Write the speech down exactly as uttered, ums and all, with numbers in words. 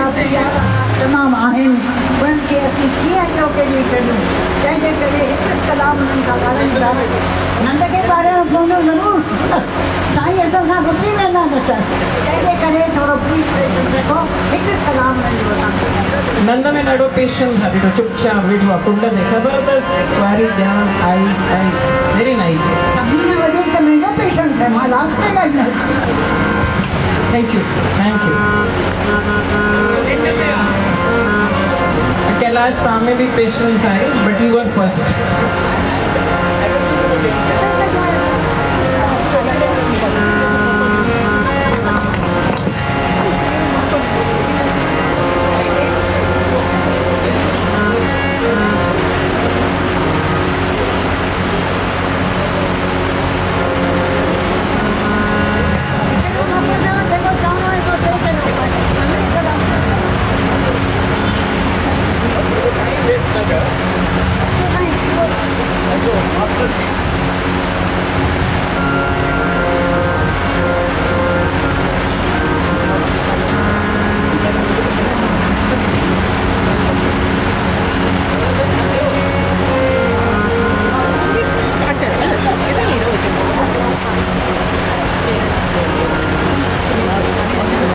पिया तमामु आहिनि उन्हनि खे असीं कीअं इहो केॾी छॾूं तंहिंजे करे हिकु कलाम उन्हनि खां ॻाल्हायूं था नंद खे ॿारहं पवंदो ज़रूरु साईं असां सां घुसी वेंदा न त तंहिंजे करे थोरो प्लीज़ पेशेंस रखो हिकु कलाम उन्हनि जो वठां नंद में ॾाढो पेशेंस आहे ॾिठो चुपचाप वेठो आहे कुंड में ख़बर अथसि वारी ॼाण आई आई वेरी नाइस सभिनी खां वधीक त मुंहिंजो पेशेंस आहे मां लास्ट में ॻाल्हाईंदसि thank you thank you Kailash तव्हां में बि पेशेंस आहे बट यू वर फर्स्ट